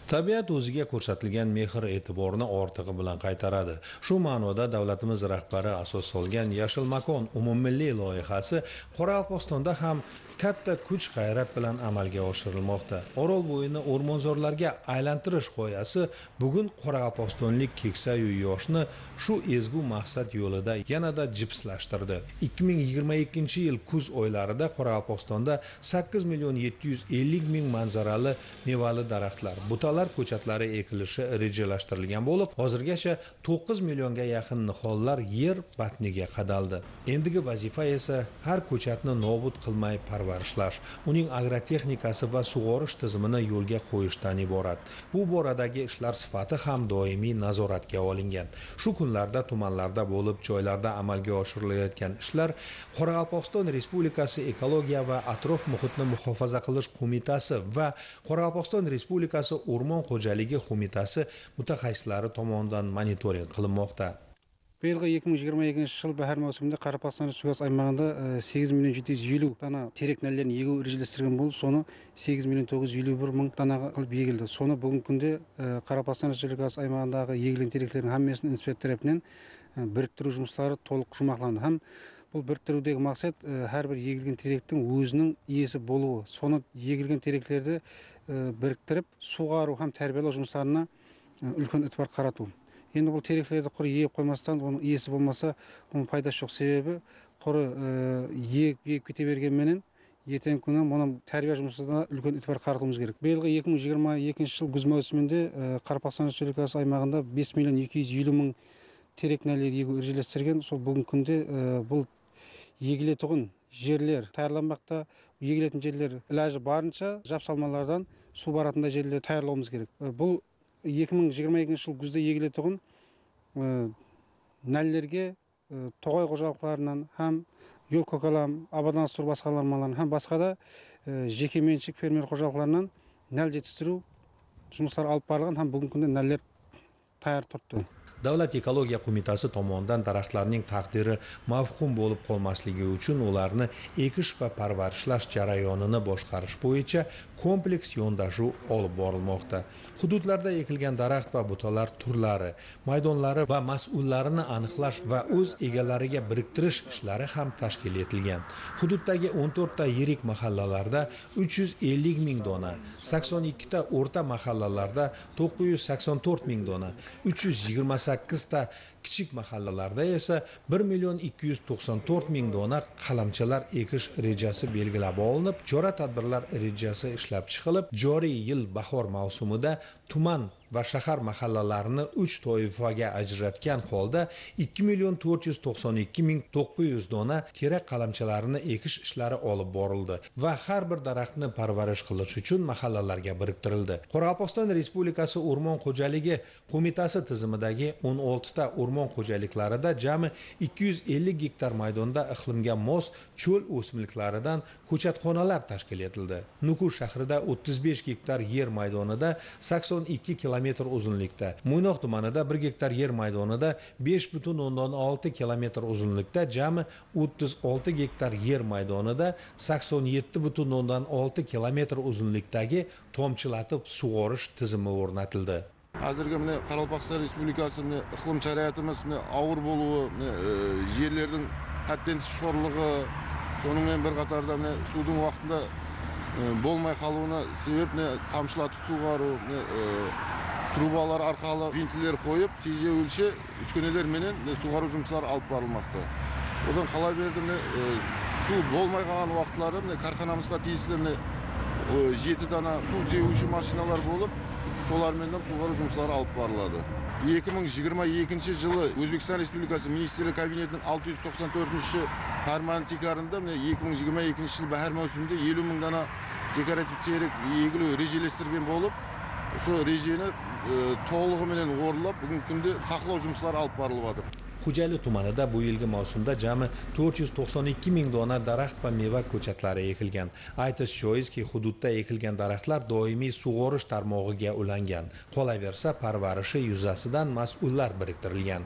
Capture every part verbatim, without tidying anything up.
Tabiat o'ziga ko'rsatilgan mehr e'tiborni ortig'i bilan qaytaradi. Shu ma'noda davlatimiz rahbari asos solgan Yashil makon umummilliy loyihasi Qoraqalpog'istonda ham katta kuch g'ayrat bilan amalga oshirilmoqda. Orol bo'yini o'rmonzorlarga aylantirish g'oyasi bugun Qoraqalpog'istonlik keksayu yoshni shu ezgu maqsad yo'lida yanada jipslashtirdi. ikki ming yigirma ikkinchi yil kuz oylarida Qoraqalpog'istonda sakkiz million yetti yuz ellik ming manzarali mevali daraxtlar, butalar ko'chatlari ekilishi rejalashtirilgan bo'lib, hozirgacha to'qqiz millionga yaqin nihollar yer batniga qadaldi. Endigi vazifa esa har ko'chatni nobud qilmay parvarishlash, uning agrotexnikasi va sug'orish tizimini yo'lga qo'yishdan iborat. Bu boradagi ishlar sifati ham doimiy nazoratga olingan. Shu kunlarda tumanlarda bo'lib, joylarda amalga oshirilayotgan ishlar Qoraqalpog'iston Respublikasi Ekologiya va atrof muhitni muhofaza qilish qo'mitasi va Qoraqalpog'iston Respublikasi O'rmon xo'jaligi qo'mitasi mutaxassislari tomonidan monitoring qilinmoqda. Bu yilgi ikki ming yigirma ikkinchi yil bahar mavsumida Qoraqalpog'iston Respublikasi aymog'ida sakkiz million yetti yuz ellik dana terek nallarni yig'u rejalashtirgan bo'lib, soni sakkiz million to'qqiz yuz ellik bir ming danaga qilib yig'ildi. Soni bugungi kunda Qoraqalpog'iston Respublikasi aymog'idagi yig'ilgan tereklarning hammasini inspektor tarafidan biriktiruv жұмыстары to'liq qurmoqlandi. Ham bu biriktiruvdagi maqsad har bir yig'ilgan terekning o'zining iyesi bo'luvi. Soni yig'ilgan tereklarni biriktirib, sug'aruv ham tarbiyalash жұмыстарына ulkan e'tibor qaratу. Endi bu tereklerді құры егіп қоймастан, оның иесі болмаса, оның пайдасы жоқ. Себебі құры егіп егіп кете бергенменен ертеңгі күні мұның тәрбие жұмысына үлкен e'tibor qaratуымыз керек. Биылғы екі мың жиырма екінші жыл күз маусымында Qoraqalpog'iston Respublikасы аймағында бес миллион екі жүз елу мың терек нәлер егу rejalashtirgan. Сол бүгінгі күнде бұл егілетұғын жерлер таярланбақта. Егілетін жерлер ilajı барынша жапсалмалардан су баратындай жерлер таярлауымыз керек. Бұл екі мың жиырма екінші жыл күзде егілетұғын нәллерге тоғай қожалықтарынан һәм yol kokalam, abadanastuр басқалармаларын һәм басқа да жеке меншік фермер қожалықтарынан нәл жетістіру жұмыстары алып барылған һәм бүгінгі күнде нәллер tayyor turibdi. Davlat ekologiya qo'mitasi tomonidan daraxtlarning taqdiri mavhum bo'lib qolmasligi uchun ularni ekish va parvarishlash jarayonini boshqarish bo'yicha kompleks yondashuv olib borilmoqda. Hududlarda ekilgan daraxt va butalar turlari, maydonlari va mas'ullarini aniqlash va o'z egalariga biriktirish ishlari ham tashkil etilgan. Hududdagi o'n to'rtta yirik mahallalarda uch yuz ellik ming dona, sakson ikkita o'rta mahallalarda to'qqiz yuz sakson to'rt ming dona, uch yuz yigirma sakkiz ta kichik mahallalarda esa bir million ikki yuz to'qson to'rt ming dona qalamchalar ekish rejasi belgilab olinib, chora-tadbirlar rejasi ishlab chiqilib, joriy yil bahor mavsumida tuman va shahar mahallalarini uch toifaga ajratgan holda ikki million to'rt yuz to'qson ikki ming to'qqiz yuz dona terak qalamchalarini ekish ishlari olib borildi va har bir daraxtni parvarish qilish uchun mahallalarga biriktirildi. Qoraqalpog'iston Respublikasi O'rmon xo'jaligi qo'mitasi tizimidagi o'n olti ta o'rmon xo'jaliklarida jami ikki yuz ellik gektar maydonda iqlimga mos cho'l o'simliklaridan ko'chatxonalar tashkil etildi. Nukus shahrida o'ttiz besh gektar yer maydonida sakson ikki kilometr uzunlikda, Mo'ynoq tumanida bir gektar yer maydonida besh butun o'ndan olti kilometr uzunlikda, jami o'ttiz olti gektar yer maydonida sakson yetti butun o'ndan olti kilometr uzunlikdagi tomchilatib sug'orish tizimi o'rnatildi. Hozirgi mine Qoraqalpog'iston Respublikasi mine iqlim sharoitimiz mine og'ir bo'luvi, yerlarning haddan sho'rligi, sonundan bir qatorda mine suvning vaqtida bo'lmay qoluvine sebep ne tamchilatib sug'aru, trubalar orqali vintler qo'yib, tejga o'lchi uskunalar bilan sug'aruv жұмыстары olib borilmoqda. Odan qolaverdi shu bo'lmay qolgan vaqtlarda korxonamizga tegishli yetti dana suv sevuvchi mashinalar bo'lib, solar bilan sug'aruv жұмыстары olib boriladi. ikki ming yigirma ikkinchi yılı O'zbekiston Respublikasi Ministerlar Kabinetining olti yuz to'qson to'rtinchi farmoni tekrarında ikki ming yigirma ikkinchi yil bahar mavsumida ellik ming dana dekorativ terak egilu rejalashtirgan bo'lib, shu rejani to'lig'i bilan o'rlab, bugungi kunda saqlov жұмыстары olib borilyapti. Xo'jali tumanida bu yilgi mavsumda jami to'rt yuz to'qson ikki ming dona daraxt va meva ko'chatlari ekilgan. Aytish joizki, hududda ekilgan daraxtlar doimiy sug'orish tarmog'iga ulangan. Qolaversa, parvarishi yuzasidan mas'ullar biriktirilgan.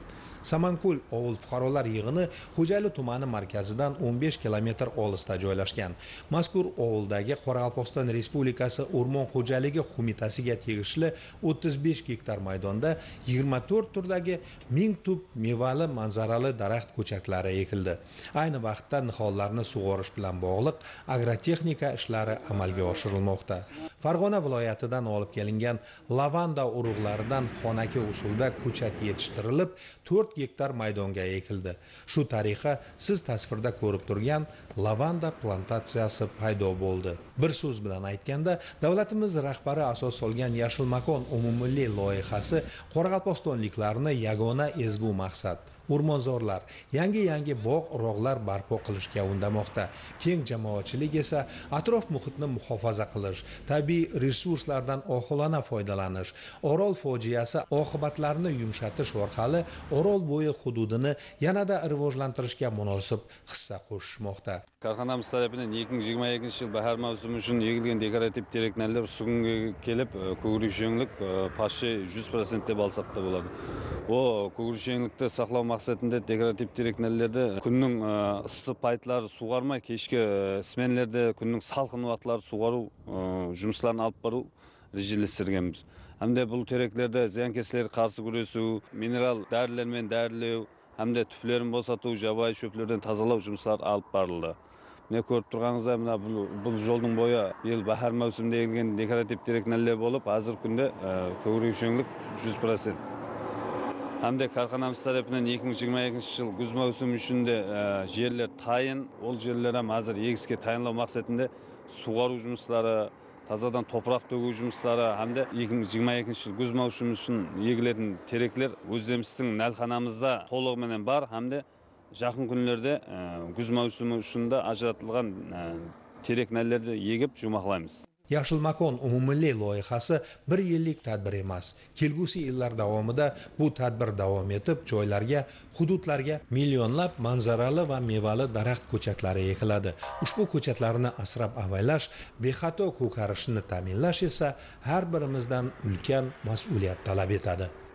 Samanko'l ovul fuqarolar yig'ini Xo'jayli tumani markazidan o'n besh kilometr olisda joylashgan. Mazkur ovuldagi Qoraqalpog'iston Respublikasi O'rmon xo'jaligi qo'mitasiga tegishli o'ttiz besh gektar maydonda yigirma to'rt turdagi ming tub mevali manzarali daraxt ko'chatlari ekildi. Ayni vaqtda nihollarni sug'orish bilan bog'liq agrotexnika ishlari amalga oshirilmoqda. Farg'ona viloyatidan olib kelingan lavanda urug'laridan xonaki usulda ko'chat yetishtirilib, to'rt gektar maydonga ekildi. Shu tariqa siz tasvirda ko'rib turgan lavanda plantatsiyasi paydo bo'ldi. Bir so'z bilan aytganda, davlatimiz rahbari asos solgan Yashil makon umummilliy loyihasi qoraqalpog'istonliklarni yagona ezgu maqsad o'rmonzorlar, yangi-yangi bog' urug'lar barpo qilishga undamoqda. Keng jamoatchilik esa atrof muhitni muhofaza qilish, tabiiy resurslardan oqilona foydalanish, Orol fojiasi oqibatlarini yumshatish orqali Orol bo'yi hududini yanada rivojlantirishga munosib hissa qo'shishmoqda. Korxonamiz tarafidan ikki ming yigirma ikkinchi yil bahar mavsumi uchun egilgan dekorativ teraklarlar bugunga kelib, ko'g'irishinglik pashi yuz foiz deb olsak da bo'ladi. O ko'g'irishinglikda saqlaw maqsadida dekorativ teraklarlarda kunning issiq paytlari sug'armay, kechki smenlarda kunning salqin vaqtlari sug'aruv жұмысларын olib boruv rejalashtirganmiz. Hamda bu teraklarda ziyonkashlarga qarshi kurashuv, mineral dorilardan dorilaw, hamda tuflarini bo'satuv, javoyi shöplerden tozalaw жұмыслары olib borildi. Ne ko'rib turganingizdek, mana bu bu yo'lning bo'yi yil bahar mavsumida ekilgan dekorativ teraklar bo'lib, hozir kunda ko'g'irishinglik yuz foiz. Hamda korxonamiz tarafidan ikki ming yigirma ikkinchi yil kuz mavsumi uchun yerler tayin, ol yerler ham hozir egishga tayinlaw maqsadida sug'aruv жұмыслары, tazadan toprak to'guv жұмыслары hamda ikki ming yigirma ikkinchi yil kuz mavsumi uchun egiladigan teraklar o'zimizning nalxonamizda to'lig'imen бар, hamda жақын күнлерде күз mavsumi uchun da ajratilgan teraklarni yegib jumaqlaymiz. Yashil makon umummilliy loyihasi bir yillik tadbir emas. Kelgusi yillar davomida bu tadbir davom etib, joylarga, hududlarga millionlab manzarali va mevali daraxt ko'chatlari ekiladi. Ushbu ko'chatlarni asrab-avaylash, bexato ko'karishini ta'minlash esa har birimizdan ulkan mas'uliyat talab etadi.